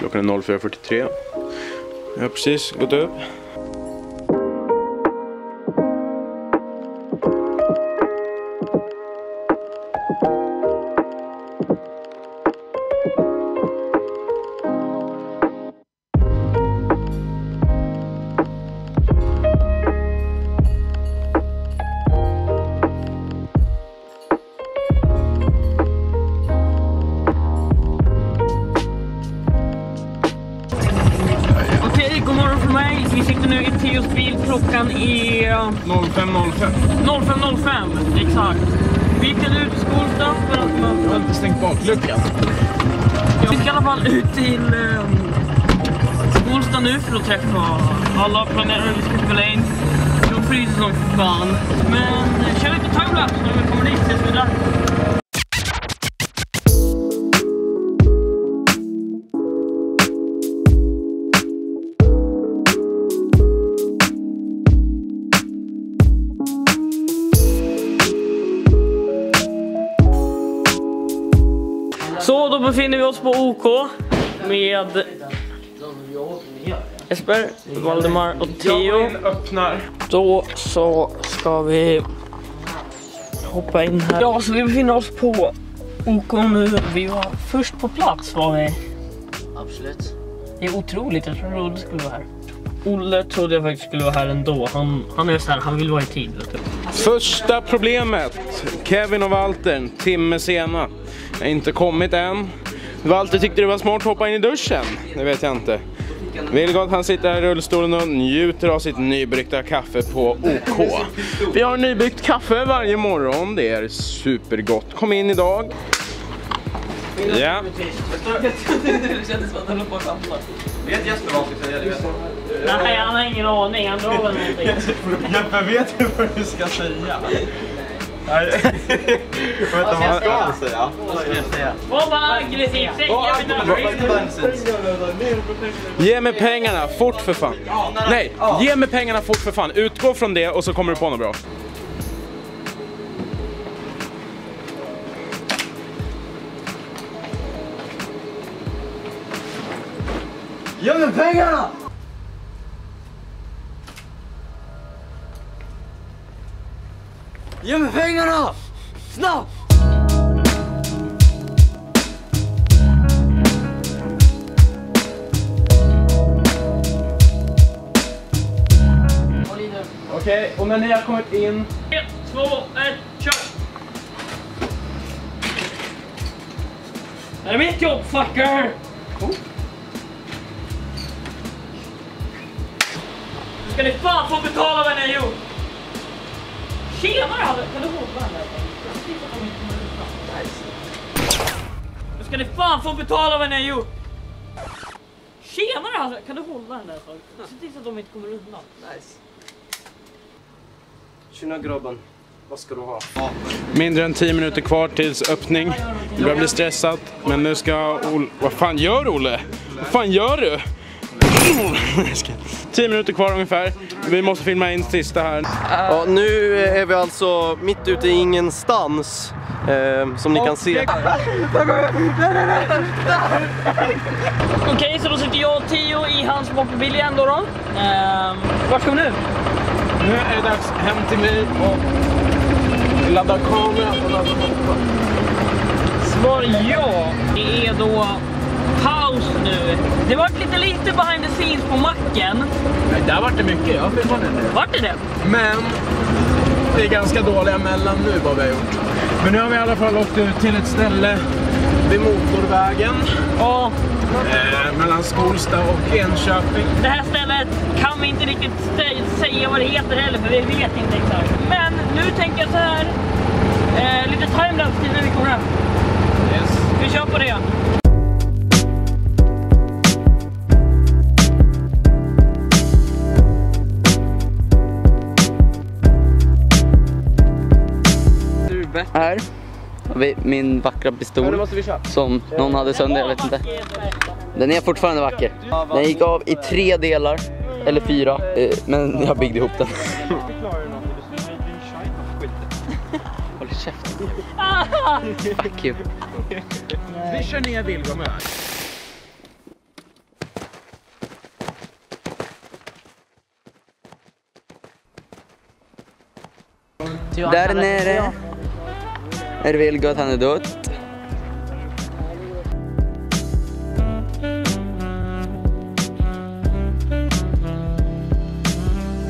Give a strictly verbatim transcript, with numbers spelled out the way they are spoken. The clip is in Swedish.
Klockan är fyra fyrtiotre. Jag har precis gått upp. Vi sitter nu i Theos bil, klockan är fem noll fem. fem noll fem, exakt. Vi gick ut i Skolsta för att man... Jag har inte stängt bakluckan. Vi ska i alla fall ut till um, Skolsta nu för att träffa alla planerare vi ska spela in. De fryser som fan. Men kör lite timelapse när vi kommer dit, ses vi där. Så då befinner vi oss på O K med Jesper, Valdemar och Theo. Då så ska vi hoppa in här. Ja, så vi befinner oss på O K nu. Vi var först på plats, var vi. Absolut. Det är otroligt, jag trodde Olle skulle vara här. Olle trodde jag faktiskt skulle vara här ändå. Han, han är så här, han vill vara i tid. Första problemet. Kevin och Walter, en timme sena. Jag har inte kommit än. Walter tyckte det var smart att hoppa in i duschen. Det vet jag inte. Vilgot, han sitter här i rullstolen och njuter av sitt nybryggda kaffe på O K. Vi har nybryggt kaffe varje morgon. Det är supergott. Kom in idag. Ja. Det kändes som att han höll på att samla. Vet Jesper vad ska säga? Det vet jag. Nej, han har ingen aning. Han drar väl någonting. Jesper, vet du vad du ska säga? Nej. Jag vet inte vad jag ska säga. Vad ska jag säga? Vad var aggressivt? Ge mig pengarna, fort för fan. Nej, ge mig pengarna fort för fan. Utgå från det och så kommer du på något bra. Ge mig pengarna! Ge mig pengarna! Snabbt! Okej, och när ni har kommit in... ett, två, ett, kör! Det är mitt jobb, fucker! Oh. Ska ni fan få betala vad ni har gjort? Tjenare, kan du hålla den där? Nu ska ni fan få betala vad ni har gjort. Tjenare, alltså. Kan du hålla den där? Se till så att de inte kommer undan. Nice. Tjena grabben, vad ska du ha? Mindre än tio minuter kvar tills öppning. Jag börjar bli stressad, men nu ska Olle... Vad fan gör Olle? Vad fan gör du? tio minuter kvar ungefär. Vi måste filma in sista här. Ja, nu är vi alltså mitt ute i ingenstans. Eh, som ni kan se. Okej, okay, så då sitter jag och Theo i hans mobilbil igen då. då. Eh, var ska vi nu? Nu är det dags hem till mig och ladda kamera och ladda motor. Svar ja. Det är då paus nu. Det var lite lite behind the scenes på macken. Nej, där var det mycket. Jag filmade det. Vart är det? Men det är ganska dåliga mellan nu vad vi har gjort. Men nu har vi i alla fall åkt ut till ett ställe vid motorvägen. Ja. Eh, mellan Skolsta och Enköping. Det här stället kan vi inte riktigt säga vad det heter heller, för vi vet inte exakt. Men nu tänker jag så här. Eh, lite timelapse till när vi kommer hem. Yes. Vi kör på det. Här har vi min vackra pistol som någon hade sönder, jag vet inte. Den är fortfarande vacker. Den gick av i tre delar, eller fyra, men jag byggde ihop den. Håll käften. Fuck you. Vi kör ner Vilgom här. Där nere är Vilgot, han är död.